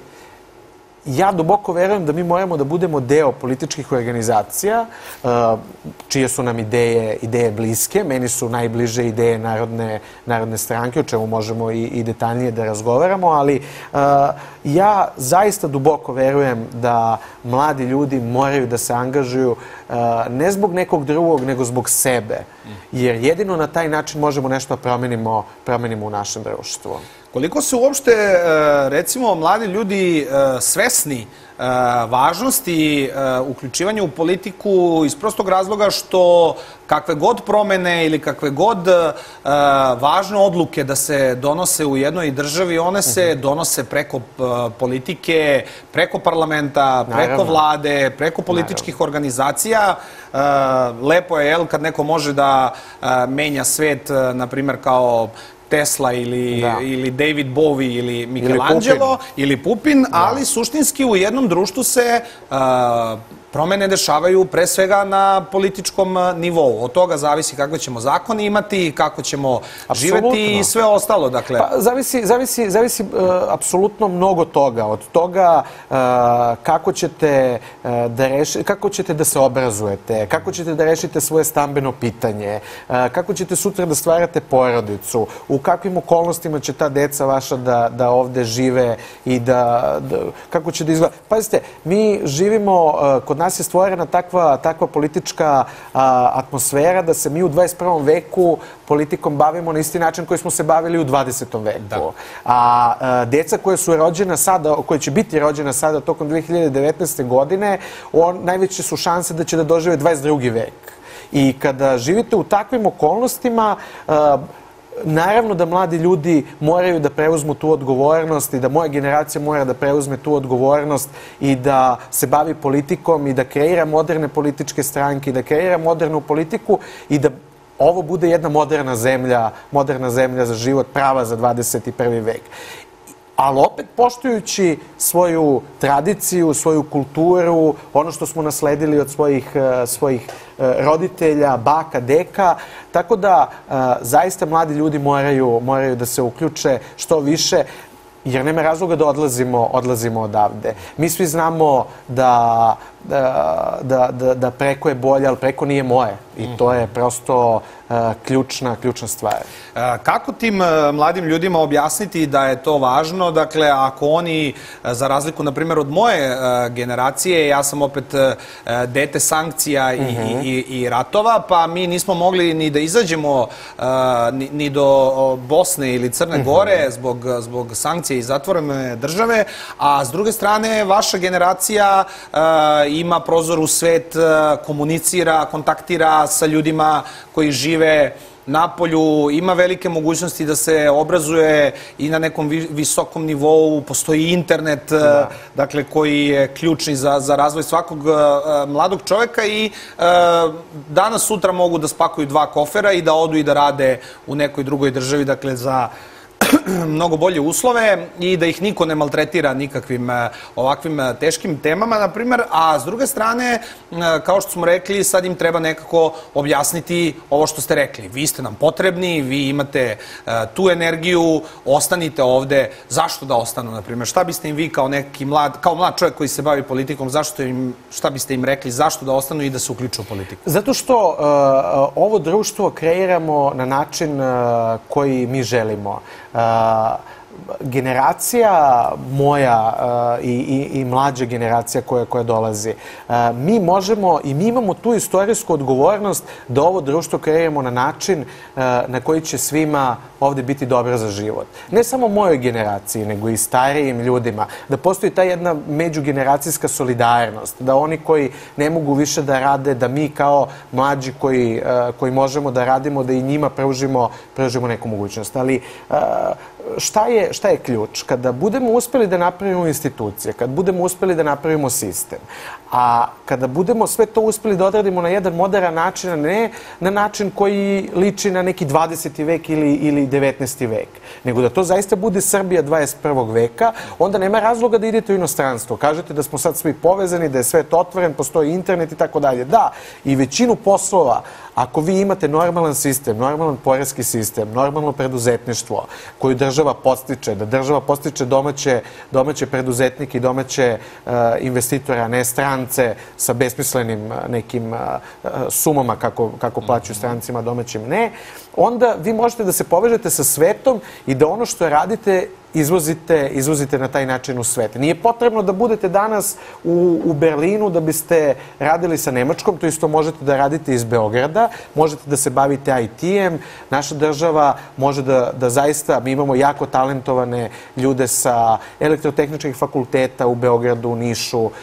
ja duboko verujem da mi moramo da budemo deo političkih organizacija, uh, čije su nam ideje, ideje bliske. Meni su najbliže ideje Narodne, narodne stranke, o čemu možemo i, i detaljnije da razgovaramo, ali uh, ja zaista duboko verujem da mladi ljudi moraju da se angažuju uh, ne zbog nekog drugog, nego zbog sebe. Jer jedino na taj način možemo nešto da promenimo, promenimo u našem društvu. Koliko su uopšte, recimo, mladi ljudi svesni važnosti uključivanja u politiku iz prostog razloga što kakve god promene ili kakve god važne odluke da se donose u jednoj državi, one se donose preko politike, preko parlamenta, preko vlade, preko političkih organizacija. Lepo je, jel, kad neko može da menja svet, na primjer, kao Tesla ili, ili David Bowie ili Michelangelo ili Pupin, ali suštinski u jednom društvu se uh, promene dešavaju pre svega na političkom nivou. Od toga zavisi kakve ćemo zakone imati, kako ćemo živeti i sve ostalo. Dakle. Pa, zavisi zavisi, zavisi uh, apsolutno mnogo toga. Od toga uh, kako, ćete, uh, da reši, kako ćete da se obrazujete, kako ćete da rešite svoje stambeno pitanje, uh, kako ćete sutra da stvarate porodicu, u kakvim okolnostima će ta deca vaša da, da ovde žive i da, da kako će da izgleda. Pazite, mi živimo, uh, kod nas je stvorena takva, takva politička a, atmosfera da se mi u dvadeset prvom veku politikom bavimo na isti način koji smo se bavili u dvadesetom veku. Da. A, a deca koja su rođena sada, koje će biti rođena sada tokom dve hiljade devetnaeste. godine, on, najveće su šanse da će da dožive dvadeset drugi vek. I kada živite u takvim okolnostima, a, naravno da mladi ljudi moraju da preuzmu tu odgovornost i da moja generacija mora da preuzme tu odgovornost i da se bavi politikom i da kreira moderne političke stranke i da kreira modernu politiku i da ovo bude jedna moderna zemlja, moderna zemlja za život, prava za dvadeset prvi vek. Ali opet poštujući svoju tradiciju, svoju kulturu, ono što smo nasledili od svojih, svojih roditelja, baka, deka. Tako da zaista mladi ljudi moraju, moraju da se uključe što više, jer nema razloga da odlazimo, odlazimo odavde. Mi svi znamo da, da, da, da, da preko je bolje, ali preko nije moje. I to je prosto uh, ključna, ključna stvar. Uh, kako tim uh, mladim ljudima objasniti da je to važno? Dakle, ako oni, uh, za razliku, na primjer, od moje uh, generacije, ja sam opet uh, dete sankcija i, mm-hmm. i, i ratova, pa mi nismo mogli ni da izađemo uh, ni, ni do Bosne ili Crne mm-hmm. Gore zbog, zbog sankcije i zatvorene države, a s druge strane, vaša generacija uh, ima prozor u svet, uh, komunicira, kontaktira sa ljudima koji žive napolju, ima velike mogućnosti da se obrazuje i na nekom visokom nivou, postoji internet, dakle, koji je ključni za, za razvoj svakog mladog čoveka i danas, sutra mogu da spakuju dva kofera i da odu i da rade u nekoj drugoj državi, dakle, za mnogo bolje uslove i da ih niko ne maltretira nikakvim ovakvim teškim temama, na primjer, a s druge strane, kao što smo rekli, sad im treba nekako objasniti ovo što ste rekli. Vi ste nam potrebni, vi imate tu energiju, ostanite ovde. Zašto da ostanu, na primjer? Šta biste im vi kao neki mlad, kao mlad čovjek koji se bavi politikom, zašto im, šta biste im rekli, zašto da ostanu i da se uključu u politiku? Zato što uh, ovo društvo kreiramo na način uh, koji mi želimo. Uh, generacija moja uh, i, i, i mlađa generacija koja, koja dolazi, uh, mi možemo i mi imamo tu istorijsku odgovornost da ovo društvo kreiramo na način uh, na koji će svima ovde biti dobro za život. Ne samo mojoj generaciji, nego i starijim ljudima. Da postoji ta jedna međugeneracijska solidarnost, da oni koji ne mogu više da rade, da mi kao mlađi koji, uh, koji možemo da radimo, da i njima pružimo, pružimo neku mogućnost. Ali uh, šta je Šta je ključ? Kada budemo uspeli da napravimo institucije, kad budemo uspeli da napravimo sistem, a kada budemo sve to uspeli da odradimo na jedan moderan način, a ne na način koji liči na neki dvadeseti vek ili, ili devetnaesti vek, nego da to zaista bude Srbija dvadeset prvog veka, onda nema razloga da idete u inostranstvo. Kažete da smo sad svi povezani, da je svet otvoren, postoji internet i tako dalje. Da, i većinu poslova, ako vi imate normalan sistem, normalan poreski sistem, normalno preduzetništvo koju država podstiče, da država podstiče domaće, domaće preduzetnike i domaće uh, investitore, a ne strance sa besmislenim uh, nekim uh, sumama kako, kako plaćaju strancima, domaćim ne, onda vi možete da se povežete sa svetom i da ono što radite izvozite, izvozite na taj način u svet. Nije potrebno da budete danas u, u Berlinu da biste radili sa Nemačkom, to isto možete da radite iz Beograda, možete da se bavite I T-em, naša država može da, da zaista, mi imamo jako talentovane ljude sa elektrotehničkih fakulteta u Beogradu, u Nišu, uh,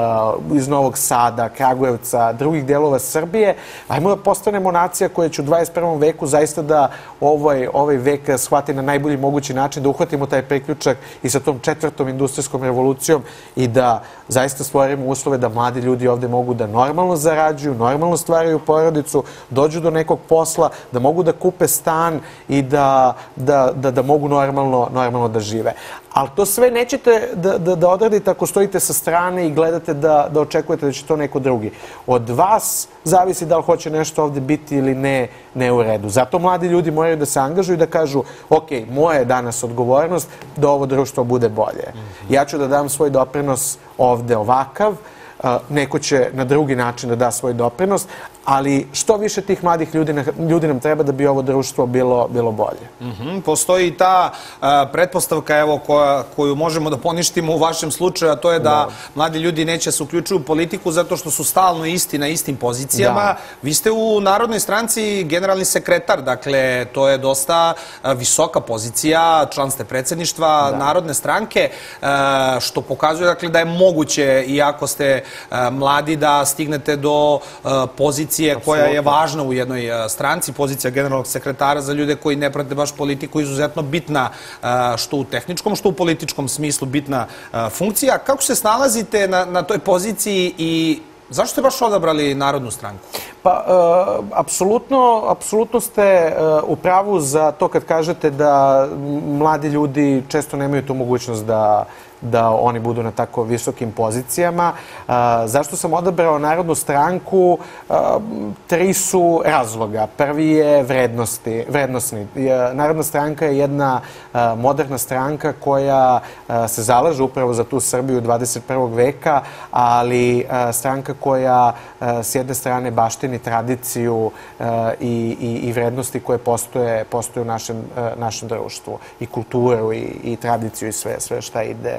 iz Novog Sada, Kragujevca, drugih delova Srbije. Ajmo da postanemo nacija koja će u dvadeset prvom veku zaista da ovaj, ovaj vek shvati na najbolji mogući način, da uhvatimo taj priključak i sa tom četvrtom industrijskom revolucijom i da zaista stvorimo uslove da mladi ljudi ovde mogu da normalno zarađuju, normalno stvaraju porodicu, dođu do nekog posla, da mogu da kupe stan i da, da, da, da mogu normalno, normalno da žive. Ali to sve nećete da, da, da odradite ako stojite sa strane i gledate da, da očekujete da će to neko drugi. Od vas zavisi da li hoće nešto ovde biti ili ne, ne u redu. Zato mladi ljudi moraju da se angažuju i da kažu ok, moja je danas odgovornost da ovo društvo bude bolje. Ja ću da dam svoj doprinos ovde ovakav, neko će na drugi način da da svoj doprinos, ali što više tih mladih ljudi, ljudi nam treba da bi ovo društvo bilo, bilo bolje. Mm-hmm. Postoji ta uh, pretpostavka evo, koja, koju možemo da poništimo u vašem slučaju, a to je da, da mladi ljudi neće se uključuju u politiku zato što su stalno isti na istim pozicijama. Da. Vi ste u Narodnoj stranci generalni sekretar, dakle to je dosta uh, visoka pozicija, član ste predsjedništva da. Narodne stranke, uh, što pokazuje dakle, da je moguće, iako ste uh, mladi, da stignete do uh, pozicije koja je važna u jednoj stranci, pozicija generalnog sekretara za ljude koji ne prate baš politiku, izuzetno bitna što u tehničkom, što u političkom smislu bitna funkcija. Kako se snalazite na, na toj poziciji i zašto ste baš odabrali Narodnu stranku? Pa, uh, apsolutno, apsolutno ste uh, u pravu za to kad kažete da mladi ljudi često nemaju tu mogućnost da da oni budu na tako visokim pozicijama. Uh, zašto sam odabrao Narodnu stranku? Uh, tri su razloga. Prvi je vrednosti, vrednostni. Narodna stranka je jedna uh, moderna stranka koja uh, se zalaže upravo za tu Srbiju dvadeset prvog veka, ali uh, stranka koja uh, s jedne strane baštini tradiciju uh, i, i, i vrednosti koje postoje, postoje u našem, uh, našem društvu. I kulturu i, i tradiciju i sve, sve šta ide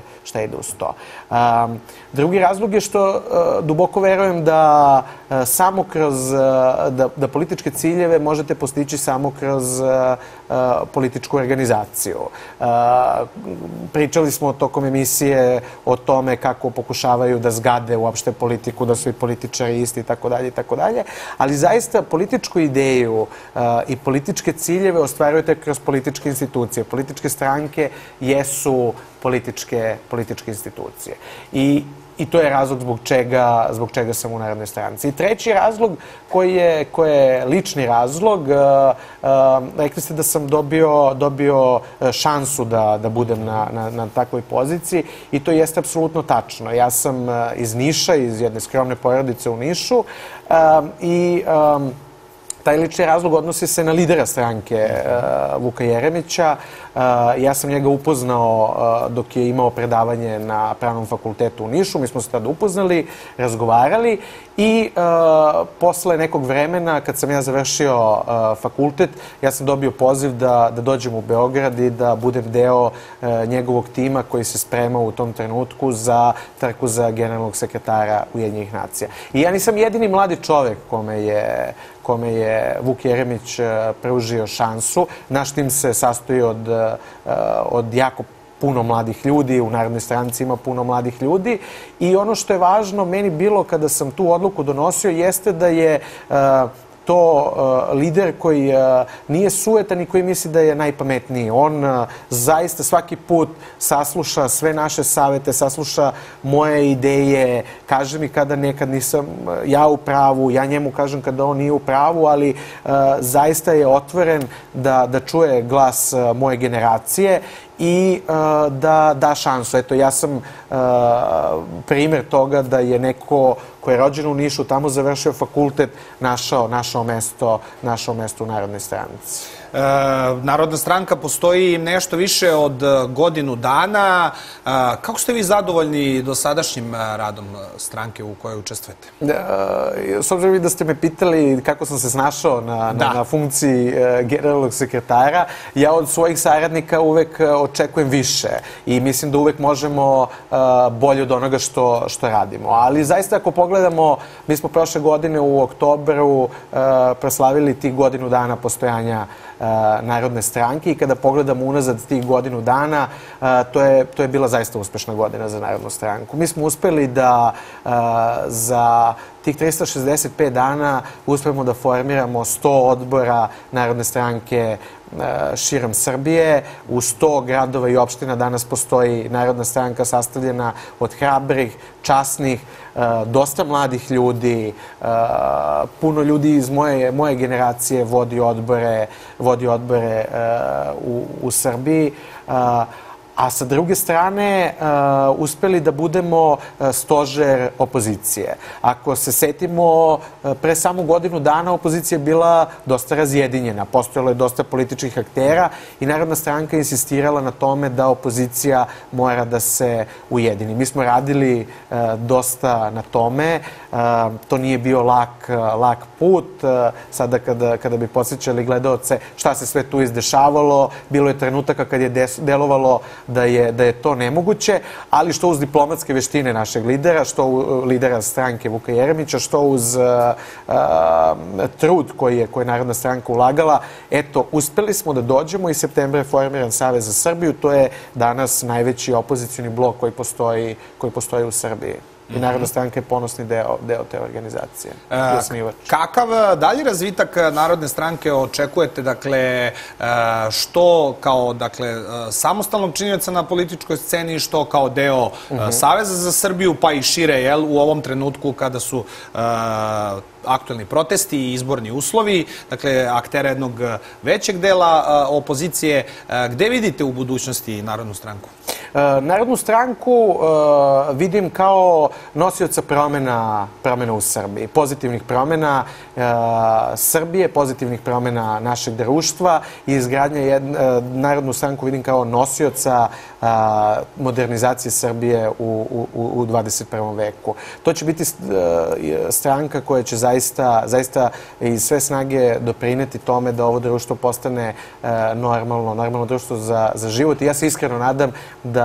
šta ide uz to. Drugi razlog je što duboko verujem da samo kroz, da, da političke ciljeve možete postići samo kroz političku organizaciju. Pričali smo tokom emisije o tome kako pokušavaju da zgade uopšte politiku, da su i političari isti i tako dalje i tako dalje, ali zaista političku ideju i političke ciljeve ostvarujete kroz političke institucije. Političke stranke jesu političke, političke institucije. I I to je razlog zbog čega, zbog čega sam u Narodnoj stranci. I treći razlog, koji je, koji je lični razlog, uh, uh, rekli ste da sam dobio, dobio šansu da, da budem na, na, na takvoj poziciji i to jeste apsolutno tačno. Ja sam uh, iz Niša, iz jedne skromne porodice u Nišu uh, i um, taj lični razlog odnosi se na lidera stranke uh, Vuka Jeremića. Uh, ja sam njega upoznao uh, dok je imao predavanje na Pravnom fakultetu u Nišu. Mi smo se tada upoznali, razgovarali i uh, posle nekog vremena, kad sam ja završio uh, fakultet, ja sam dobio poziv da, da dođem u Beograd i da budem deo uh, njegovog tima koji se spremao u tom trenutku za trku za generalnog sekretara Ujedinjenih nacija. I ja nisam jedini mladi čovek kome je kome je Vuk Jeremić pružio šansu. Naš tim se sastoji od, od jako puno mladih ljudi, u Narodnoj stranci ima puno mladih ljudi i ono što je važno meni bilo kada sam tu odluku donosio jeste da je to uh, lider koji uh, nije sujetan i koji misli da je najpametniji. On uh, zaista svaki put sasluša sve naše savete, sasluša moje ideje, kaže mi kada nekad nisam uh, ja u pravu, ja njemu kažem kada on nije u pravu, ali uh, zaista je otvoren da, da čuje glas uh, moje generacije i uh, da da šansu. Eto, ja sam uh, primjer toga da je neko ko je rođen u Nišu, tamo završio fakultet, našao, našao, mesto, našao mesto u Narodnoj stranci. E, Narodna stranka postoji nešto više od godinu dana. E, kako ste vi zadovoljni dosadašnjim radom stranke u kojoj učestvujete? E, s obzirom da ste me pitali kako sam se snašao na, na, na funkciji e, generalnog sekretara, ja od svojih saradnika uvek očekujem više i mislim da uvek možemo e, bolje od onoga što, što radimo. Ali zaista ako pogledamo, mi smo prošle godine u oktobru e, proslavili tih godinu dana postojanja Narodne stranke i kada pogledamo unazad tih godinu dana, to je, to je bila zaista uspešna godina za Narodnu stranku. Mi smo uspeli da za tih trista šezdeset pet dana uspemo da formiramo sto odbora Narodne stranke širom Srbije. U sto gradova i opština danas postoji Narodna stranka sastavljena od hrabrih, časnih, dosta mladih ljudi, puno ljudi iz moje, moje generacije vodi odbore, vodi odbore u, u Srbiji. A sa druge strane, uh, uspeli da budemo uh, stožer opozicije. Ako se setimo, uh, pre samo godinu dana opozicija je bila dosta razjedinjena. Postojalo je dosta političkih aktera i Narodna stranka insistirala na tome da opozicija mora da se ujedini. Mi smo radili uh, dosta na tome. Uh, to nije bio lak, uh, lak put. Uh, sada kada, kada bi podsjećali gledaoce šta se sve tu izdešavalo, bilo je trenutaka kad je des, delovalo da je, da je to nemoguće, ali što uz diplomatske veštine našeg lidera, što u, lidera stranke Vuka Jeremića, što uz uh, uh, trud koji je, koji je Narodna stranka ulagala, eto, uspeli smo da dođemo i septembra je formiran Savez za Srbiju. To je danas najveći opozicioni blok koji postoji, koji postoji u Srbiji. I Narodna stranka je ponosni deo, deo te organizacije. E, kakav dalji razvitak Narodne stranke očekujete, dakle, što kao, dakle, samostalnog činioca na političkoj sceni, što kao deo uh -huh. Saveza za Srbiju, pa i šire, jel, u ovom trenutku kada su uh, aktuelni protesti i izborni uslovi, dakle, aktera jednog većeg dela uh, opozicije. Uh, gde vidite u budućnosti Narodnu stranku? Narodnu stranku vidim kao nosioca promena, promena u Srbiji, pozitivnih promena Srbije, pozitivnih promena našeg društva i izgradnja jedne, Narodnu stranku vidim kao nosioca modernizacije Srbije u, u, u dvadeset prvom veku. To će biti stranka koja će zaista, zaista iz sve snage doprineti tome da ovo društvo postane normalno, normalno društvo za, za život i ja se iskreno nadam da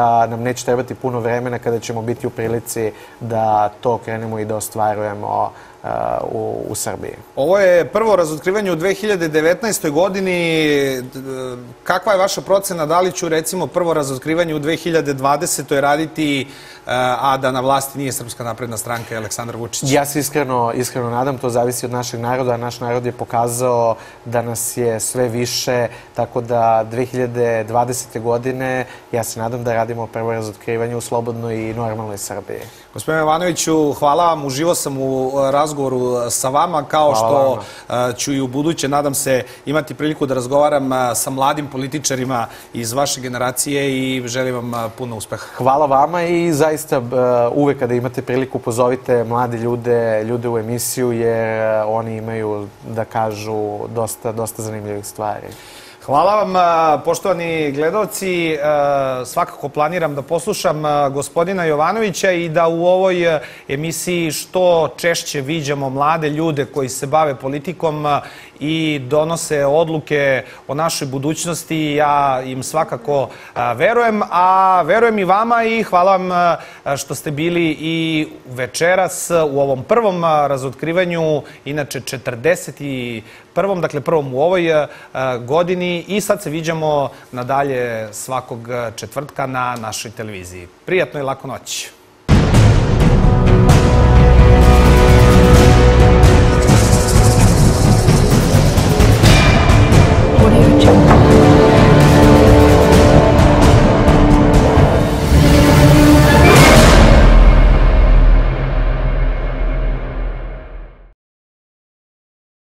da nam neće trebati puno vremena kada ćemo biti u prilici da to krenemo i da ostvarujemo u, u Srbiji. Ovo je prvo razotkrivanje u dve hiljade devetnaestoj godini. Kakva je vaša procena? Da li ću, recimo, prvo razotkrivanje u dve hiljade dvadesetoj raditi, a da na vlasti nije Srpska napredna stranka i Aleksandar Vučić? Ja se iskreno, iskreno nadam, to zavisi od našeg naroda. Naš narod je pokazao da nas je sve više, tako da dve hiljade dvadesete. godine ja se nadam da radimo prvo razotkrivanje u slobodnoj i normalnoj Srbiji. Gospodine Jovanoviću, hvala vam. Uživo sam u razgovoru sa vama, kao što ću i u buduće, nadam se, imati priliku da razgovaram sa mladim političarima iz vaše generacije i želim vam puno uspeha. Hvala vama i zaista uvek kada imate priliku pozovite mlade ljude, ljude u emisiju, jer oni imaju da kažu dosta, dosta zanimljivih stvari. Hvala vam, poštovani gledalci. Svakako planiram da poslušam gospodina Jovanovića i da u ovoj emisiji što češće viđamo mlade ljude koji se bave politikom i donose odluke o našoj budućnosti. Ja im svakako verujem, a verujem i vama i hvala vam što ste bili i večeras u ovom prvom razotkrivanju, inače četrdeset prvom, dakle prvom u ovoj godini, i sad se viđamo nadalje svakog četvrtka na našoj televiziji. Prijatno i laku noć.